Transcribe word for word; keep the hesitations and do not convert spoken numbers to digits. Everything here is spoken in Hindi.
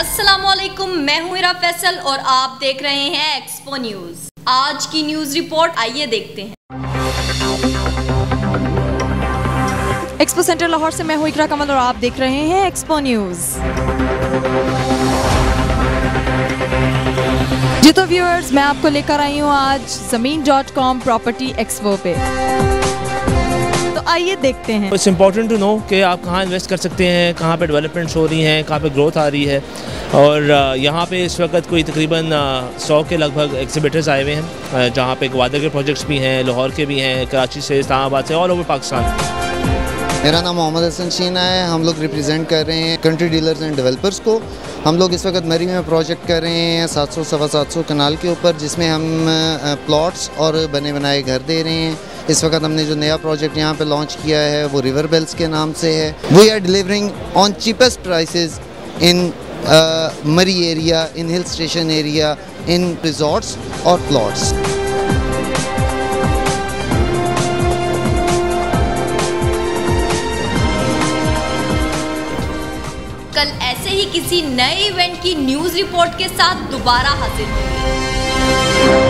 अस्सलामुअलैकुम, मैं हूं इरा फैसल और आप देख रहे हैं एक्सपो न्यूज। आज की न्यूज रिपोर्ट आइए देखते हैं। एक्सपो सेंटर लाहौर से मैं हूं इकरा कमल और आप देख रहे हैं एक्सपो न्यूज। जी तो व्यूअर्स, मैं आपको लेकर आई हूं आज ज़मीन डॉट कॉम प्रॉपर्टी एक्सपो पे। तो आइए देखते हैं। इट्स इम्पॉर्टेंट टू नो कि आप कहाँ इन्वेस्ट कर सकते हैं, कहाँ पे डेवलपमेंट्स हो रही हैं, कहाँ पे ग्रोथ आ रही है। और यहाँ पे इस वक्त कोई तकरीबन सौ के लगभग एग्जिबिटर्स आए हुए हैं, जहाँ पे ग्वादर के प्रोजेक्ट्स भी हैं, लाहौर के भी हैं, कराची से, इस्लामाबाद से, ऑल ओवर पाकिस्तान। मेरा नाम मोहम्मद हसन शीना है। हम लोग रिप्रेजेंट कर रहे हैं कंट्री डीलर्स एंड डेवलपर्स को। हम लोग इस वक्त मरी में प्रोजेक्ट कर रहे हैं सात सौ सवा सात सौ कनाल के ऊपर, जिसमें हम प्लॉट्स और बने बनाए घर दे रहे हैं। इस वक्त हमने जो नया प्रोजेक्ट यहाँ पे लॉन्च किया है वो रिवर बेल्स के नाम से है। We are delivering on cheapest prices in Murree area, in hill station area, in resorts और प्लॉट्स। कल ऐसे ही किसी नए इवेंट की न्यूज रिपोर्ट के साथ दोबारा हाजिर होंगे।